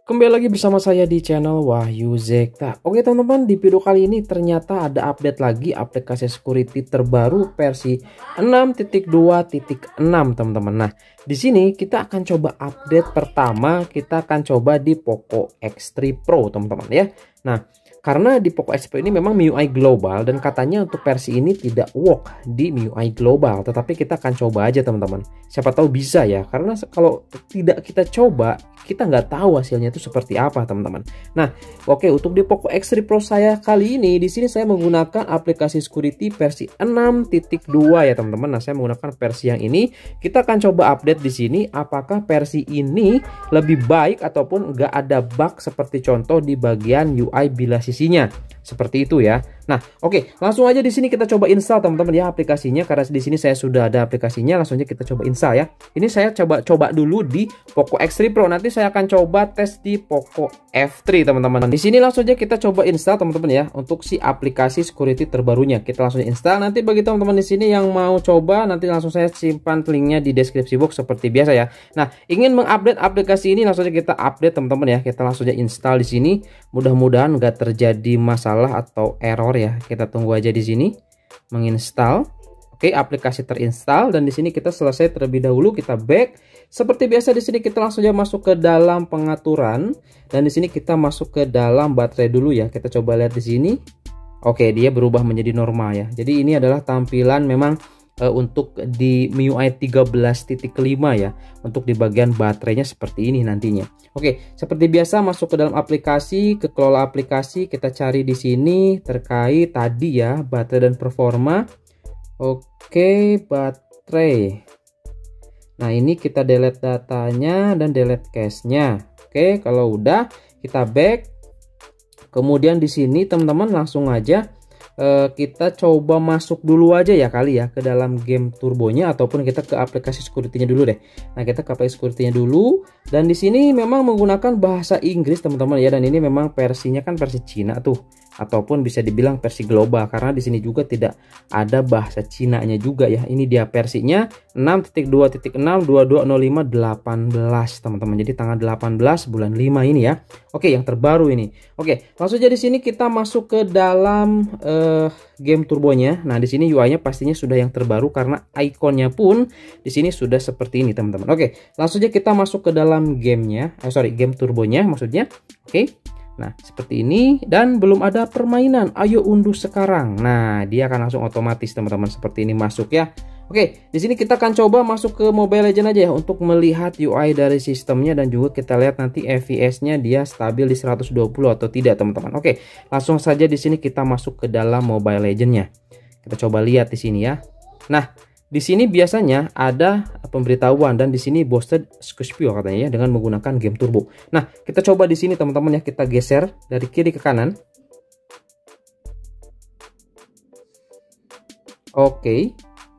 Kembali lagi bersama saya di channel Wahyu Zekta. Oke teman-teman, di video kali ini ternyata ada update lagi aplikasi security terbaru versi 6.2.6 teman-teman. Nah, di sini kita akan coba update pertama, kita akan coba di Poco X3 Pro teman-teman ya. Nah, karena di Poco X3 Pro ini memang MIUI global dan katanya untuk versi ini tidak work di MIUI global, tetapi kita akan coba aja teman-teman. Siapa tahu bisa ya, karena kalau tidak kita coba kita nggak tahu hasilnya itu seperti apa teman-teman. Nah, oke, untuk di Poco X3 Pro saya kali ini di sini saya menggunakan aplikasi security versi 6.2 ya teman-teman. Nah, saya menggunakan versi yang ini. Kita akan coba update di sini apakah versi ini lebih baik ataupun nggak ada bug seperti contoh di bagian UI bila sisinya. Seperti itu ya. Nah, oke, langsung aja di sini kita coba install teman-teman ya aplikasinya, karena di sini saya sudah ada aplikasinya. Langsung aja kita coba install ya. Ini saya coba dulu di Poco X3 Pro. Nanti saya akan coba tes di Poco F3 teman-teman. Di sini langsung aja kita coba install teman-teman ya untuk si aplikasi security terbarunya. Kita langsung install. Nanti bagi teman-teman di sini yang mau coba, nanti langsung saya simpan linknya di deskripsi box seperti biasa ya. Nah, ingin mengupdate aplikasi ini langsung aja kita update teman-teman ya. Kita langsung aja install di sini. Mudah-mudahan nggak terjadi masalah atau error ya. Kita tunggu aja di sini menginstal. Oke, aplikasi terinstall dan di sini kita selesai terlebih dahulu, kita back. Seperti biasa di sini kita langsung aja masuk ke dalam pengaturan dan di sini kita masuk ke dalam baterai dulu ya. Kita coba lihat di sini. Oke, dia berubah menjadi normal ya. Jadi ini adalah tampilan memang untuk di MIUI 13.5 ya. Untuk di bagian baterainya seperti ini nantinya. Oke, seperti biasa masuk ke dalam aplikasi, ke kelola aplikasi, kita cari di sini terkait tadi ya baterai dan performa. Oke, baterai. Nah, ini kita delete datanya dan delete cache-nya. Oke, kalau udah kita back. Kemudian di sini teman-teman langsung aja kita coba masuk dulu aja ya kali ya ke dalam game turbonya ataupun kita ke aplikasi security-nya dulu deh. Nah, kita ke aplikasi security-nya dulu dan di sini memang menggunakan bahasa Inggris teman-teman ya, dan ini memang versinya kan versi Cina tuh ataupun bisa dibilang versi global karena di sini juga tidak ada bahasa Cina-nya juga ya. Ini dia versinya 6.2.6.2205.18 teman-teman. Jadi tanggal 18 bulan 5 ini ya. Oke, yang terbaru ini. Oke, langsung aja di sini kita masuk ke dalam game turbonya. Nah, di sini UI-nya pastinya sudah yang terbaru karena ikonnya pun di sini sudah seperti ini teman-teman. Oke, langsung aja kita masuk ke dalam gamenya. Game turbonya maksudnya. Oke. Nah, seperti ini dan belum ada permainan. Ayo unduh sekarang. Nah, dia akan langsung otomatis teman-teman seperti ini masuk ya. Oke, di sini kita akan coba masuk ke Mobile Legends aja ya untuk melihat UI dari sistemnya dan juga kita lihat nanti FPS-nya dia stabil di 120 atau tidak teman-teman. Oke, langsung saja di sini kita masuk ke dalam Mobile Legends-nya. Kita coba lihat di sini ya. Nah, di sini biasanya ada pemberitahuan dan di sini boosted Scorpio katanya ya dengan menggunakan game turbo. Nah, kita coba di sini teman-teman ya, kita geser dari kiri ke kanan. Oke.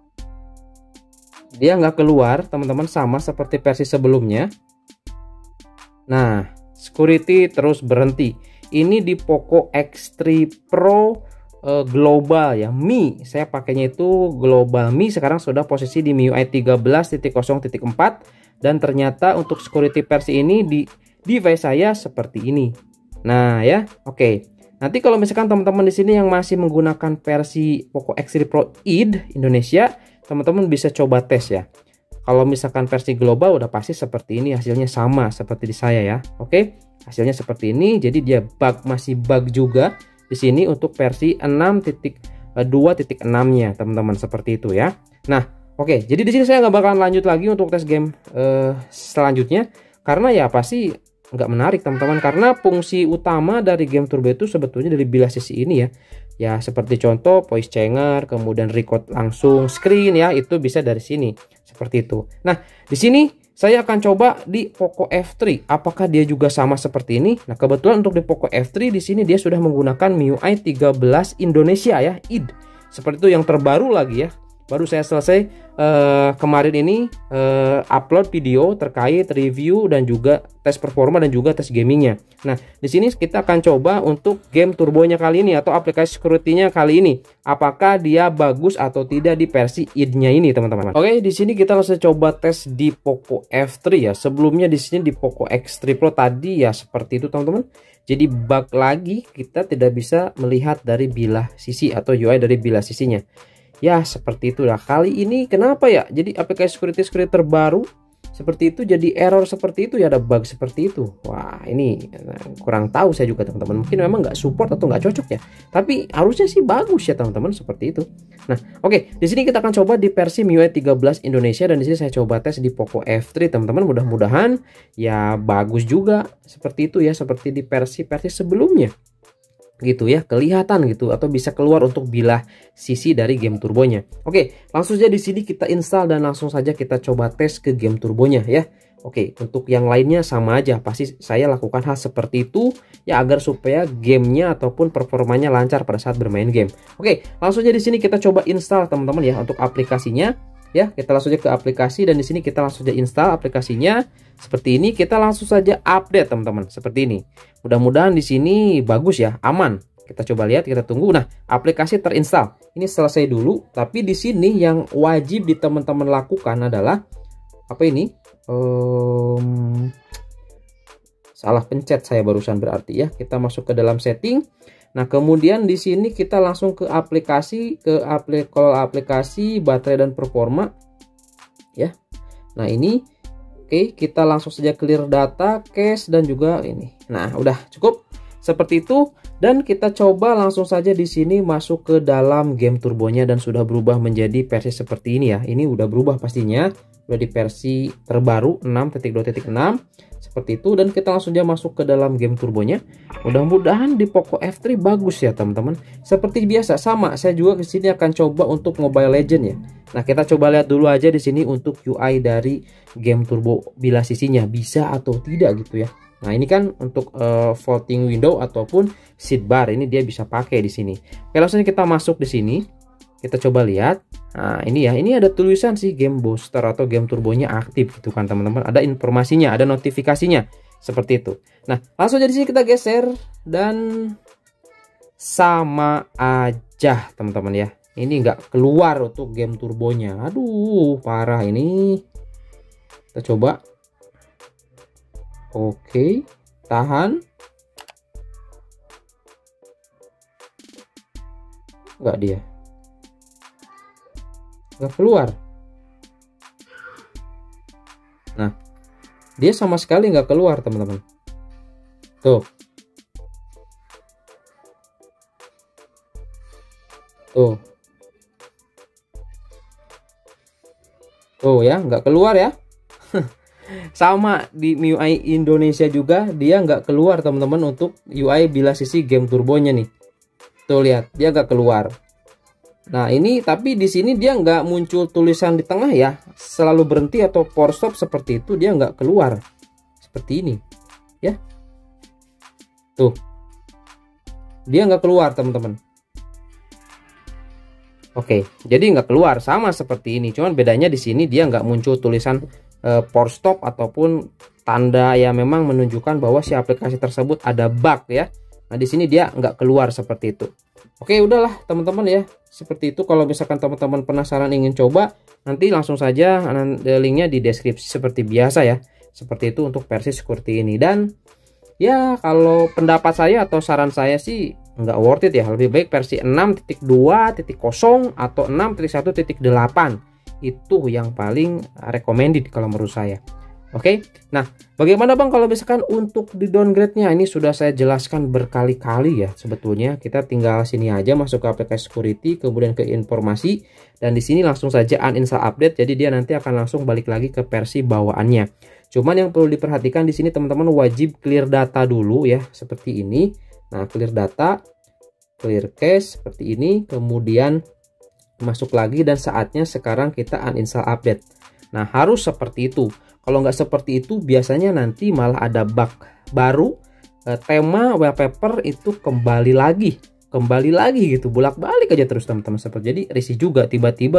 Dia nggak keluar teman-teman, sama seperti versi sebelumnya. Nah, security terus berhenti. Ini di Poco X3 Pro global ya, Mi. Saya pakainya itu global Mi, sekarang sudah posisi di MIUI 13.0.4 dan ternyata untuk security versi ini di device saya seperti ini. Nah ya, oke. Nanti kalau misalkan teman-teman di sini yang masih menggunakan versi Poco X3 Pro ID Indonesia, teman-teman bisa coba tes ya. Kalau misalkan versi global udah pasti seperti ini, hasilnya sama seperti di saya ya. Oke, hasilnya seperti ini. Jadi dia masih bug juga di sini untuk versi 6.2.6-nya teman-teman seperti itu ya. Nah, oke, jadi di sini saya nggak bakalan lanjut lagi untuk tes game selanjutnya karena ya pasti nggak menarik teman-teman, karena fungsi utama dari game turbo itu sebetulnya dari bilah sisi ini ya. Ya seperti contoh voice changer, kemudian record langsung screen ya, itu bisa dari sini seperti itu. Nah, di sini saya akan coba di Poco F3. Apakah dia juga sama seperti ini? Nah, kebetulan untuk di Poco F3 di sini dia sudah menggunakan MIUI 13 Indonesia ya, ID. Seperti itu yang terbaru lagi ya. baru saya selesai kemarin ini upload video terkait review dan juga tes performa dan juga tes gamingnya. Nah, di sini kita akan coba untuk game turbonya kali ini atau aplikasi security-nya kali ini. Apakah dia bagus atau tidak di versi id-nya ini, teman-teman. Oke, di sini kita langsung coba tes di Poco F3 ya. Sebelumnya di sini di Poco X3 Pro tadi ya seperti itu, teman-teman. Jadi bug lagi, kita tidak bisa melihat dari bilah sisi atau UI dari bilah sisinya. Ya seperti itulah. Kali ini kenapa ya? Jadi aplikasi security terbaru seperti itu jadi error seperti itu ya, ada bug seperti itu. Wah ini kurang tahu saya juga, teman-teman. Mungkin memang nggak support atau nggak cocok ya. Tapi harusnya sih bagus ya, teman-teman, seperti itu. Nah oke, di sini kita akan coba di versi MIUI 13 Indonesia dan di sini saya coba tes di Poco F3, teman-teman. Mudah-mudahan ya bagus juga seperti itu ya, seperti di versi sebelumnya. Gitu ya, kelihatan gitu atau bisa keluar untuk bilah sisi dari game turbonya. Oke, langsung saja di sini kita install dan langsung saja kita coba tes ke game turbonya ya. Oke, untuk yang lainnya sama aja, pasti saya lakukan hal seperti itu ya agar supaya gamenya ataupun performanya lancar pada saat bermain game. Oke, langsung saja di sini kita coba install, teman-teman ya, untuk aplikasinya. Ya, kita langsung saja ke aplikasi dan di sini kita langsung saja install aplikasinya. Seperti ini, kita langsung saja update, teman-teman. Seperti ini. Mudah-mudahan di sini bagus ya, aman. Kita coba lihat, kita tunggu. Nah, aplikasi terinstall. Ini selesai dulu, tapi di sini yang wajib di teman-teman lakukan adalah apa ini? Salah pencet saya barusan berarti ya. Kita masuk ke dalam setting. Nah, kemudian di sini kita langsung ke aplikasi, kalau aplikasi, baterai dan performa ya. Nah, ini oke, kita langsung saja clear data, cache dan juga ini. Nah, udah cukup seperti itu dan kita coba langsung saja di sini masuk ke dalam game turbonya dan sudah berubah menjadi versi seperti ini ya. Ini udah berubah pastinya, udah di versi terbaru 6.2.6 seperti itu dan kita langsung aja masuk ke dalam game turbonya. Mudah-mudahan di Poco F3 bagus ya, teman-teman. Seperti biasa sama, saya juga ke sini akan coba untuk Mobile Legend ya. Nah, kita coba lihat dulu aja di sini untuk UI dari game turbo bilah sisinya bisa atau tidak gitu ya. Nah, ini kan untuk floating window ataupun seatbar ini dia bisa pakai di sini. Oke, langsung kita masuk di sini. Kita coba lihat. Nah, ini ya, ini ada tulisan sih game booster atau game turbonya aktif gitu kan, teman-teman. Ada informasinya, ada notifikasinya seperti itu. Nah, langsung jadi sini kita geser dan sama aja, teman-teman ya. Ini nggak keluar untuk game turbonya. Aduh, parah ini. Kita coba. Oke, tahan. Nggak dia. Nggak keluar. Nah, dia sama sekali nggak keluar, teman-teman. Tuh. Tuh. Tuh ya, nggak keluar ya. Sama di MIUI Indonesia juga dia nggak keluar, teman-teman, untuk UI bilah sisi game turbonya nih. Tuh lihat, dia nggak keluar. Nah, ini tapi di sini dia nggak muncul tulisan di tengah ya, selalu berhenti atau power stop seperti itu, dia nggak keluar seperti ini ya. Tuh, dia nggak keluar, teman-teman. Oke, jadi nggak keluar sama seperti ini, cuman bedanya di sini dia nggak muncul tulisan power stop ataupun tanda yang memang menunjukkan bahwa si aplikasi tersebut ada bug ya. Nah, di sini dia nggak keluar seperti itu. Oke, udahlah teman-teman ya. Seperti itu, kalau misalkan teman-teman penasaran ingin coba, nanti langsung saja linknya di deskripsi seperti biasa ya. Seperti itu untuk versi security ini. Dan ya kalau pendapat saya atau saran saya sih nggak worth it ya. Lebih baik versi 6.2.0 atau 6.1.8. Itu yang paling recommended kalau menurut saya. Oke, nah bagaimana bang kalau misalkan untuk di downgrade-nya? Ini sudah saya jelaskan berkali-kali ya. Sebetulnya kita tinggal sini aja, masuk ke aplikasi security, kemudian ke informasi, dan di sini langsung saja uninstall update. Jadi dia nanti akan langsung balik lagi ke versi bawaannya. Cuman yang perlu diperhatikan di sini teman-teman, wajib clear data dulu ya, seperti ini. Nah, clear data, clear cache seperti ini, kemudian masuk lagi dan saatnya sekarang kita uninstall update. Nah, harus seperti itu. Kalau nggak seperti itu biasanya nanti malah ada bug baru, tema wallpaper itu kembali lagi gitu, bolak-balik aja terus teman-teman. Seperti jadi risih juga, tiba-tiba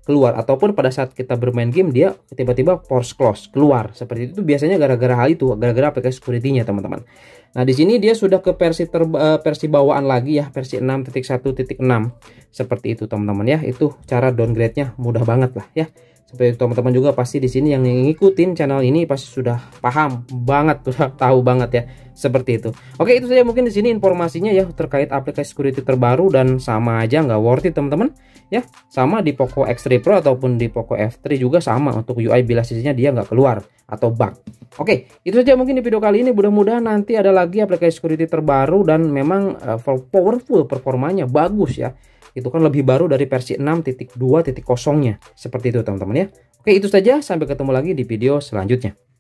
keluar, ataupun pada saat kita bermain game dia tiba-tiba force close keluar. Seperti itu biasanya gara-gara hal itu, gara-gara aplikasi security-nya teman-teman. Nah, di sini dia sudah ke versi bawaan lagi ya, versi 6.1.6. Seperti itu teman-teman ya. Itu cara downgrade-nya mudah banget lah ya. Seperti teman-teman juga pasti di sini yang ngikutin channel ini pasti sudah paham banget, sudah tahu banget ya. Seperti itu. Oke, itu saja mungkin di sini informasinya ya terkait aplikasi security terbaru, dan sama aja nggak worth it teman-teman ya. Sama di Poco X3 Pro ataupun di Poco F3 juga sama, untuk UI bilas sisinya dia nggak keluar atau bug. Oke, itu saja mungkin di video kali ini. Mudah-mudahan nanti ada lagi aplikasi security terbaru dan memang powerful, performanya bagus ya. Itu kan lebih baru dari versi 6.2.0-nya. Seperti itu teman-teman ya. Oke, itu saja. Sampai ketemu lagi di video selanjutnya.